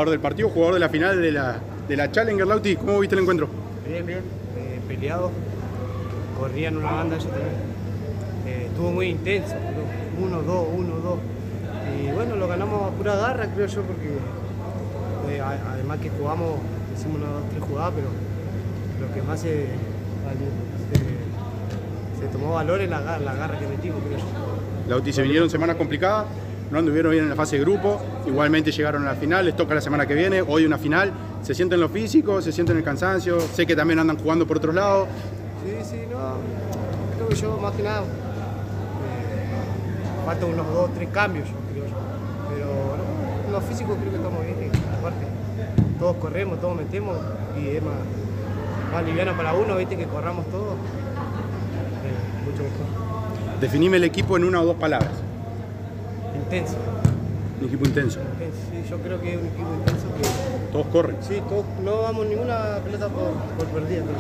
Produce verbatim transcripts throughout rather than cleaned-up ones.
jugador del partido, jugador de la final de la, de la Challenger. Lauti, ¿cómo viste el encuentro? Bien, bien, eh, peleado, corrían una banda ellos también. Eh, estuvo muy intenso, uno, dos, uno, dos. Y bueno, lo ganamos a pura garra, creo yo, porque eh, además que jugamos, hicimos unas dos, tres jugadas, pero lo que más se, se, se tomó valor es la, la garra que metimos, creo yo. Lauti, se vinieron semanas complicadas, no anduvieron bien en la fase de grupo, igualmente llegaron a la final, les toca la semana que viene, hoy una final. ¿Se sienten lo físico? ¿Se sienten el cansancio? Sé que también andan jugando por otros lados. Sí, sí, no, creo que yo más que nada, eh, faltan unos dos, tres cambios, yo creo yo. Pero no, en lo físico creo que estamos bien, aparte, todos corremos, todos metemos y es más, más liviano para uno, viste, que corramos todos, eh, mucho mejor. Definime el equipo en una o dos palabras. Intenso. Un equipo intenso. Intenso, sí, yo creo que es un equipo intenso que... Todos corren. Sí, todos, no damos ninguna pelota por, por perdida, creo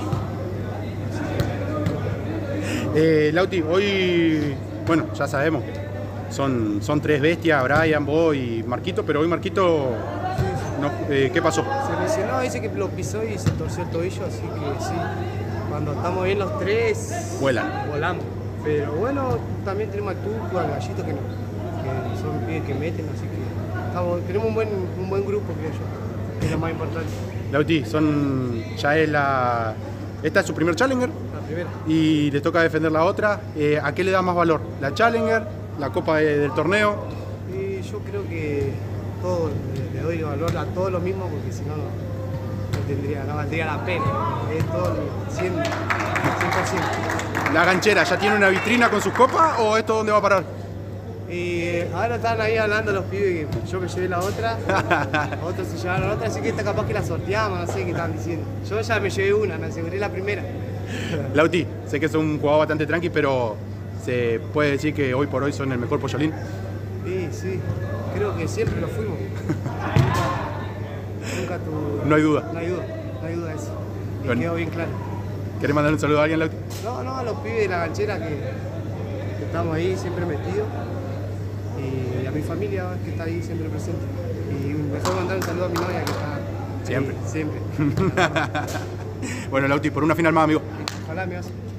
yo. Eh, Lauti, hoy, bueno, ya sabemos, son, son tres bestias, Brian, vos y Marquito, pero hoy Marquito, Sí, sí. no, eh, ¿qué pasó? Se lesionó, dice que lo pisó y se torció el tobillo, así que sí, cuando estamos bien los tres, Vuelan. volamos. Pero bueno, también tenemos al Tuco, al Gallito, que, no, que son pibes que meten, así que estamos, tenemos un buen, un buen grupo, creo yo, que es lo más importante. Lauti, son, ya es la, esta es su primer Challenger La primera. y les toca defender la otra. Eh, ¿A qué le da más valor? ¿La Challenger? ¿La Copa de- del torneo? Y yo creo que todo, le, le doy valor a todo lo mismo, porque si no, no, no tendría, no valdría la pena. Es todo cien por ciento. ¿La ganchera ya tiene una vitrina con sus copas o esto dónde va a parar? Y ahora están ahí hablando los pibes que yo me llevé la otra, otros se llevaron la otra, así que esta capaz que la sorteamos, no sé qué están diciendo. Yo ya me llevé una, me aseguré la primera. Lauti, sé que es un jugador bastante tranqui, pero se puede decir que hoy por hoy son el mejor pollolín. Sí, sí, creo que siempre lo fuimos. Nunca tuve... No hay duda. No hay duda, no hay duda de eso. Y Bueno. quedó bien claro. ¿Querés mandar un saludo a alguien, Lauti? No, no, a los pibes de la ganchera que, que estamos ahí siempre metidos. Y a mi familia que está ahí siempre presente. Y mejor mandar un saludo a mi novia que está Siempre. ahí, siempre. Bueno, Lauti, por una final más, amigo. Ojalá me vas.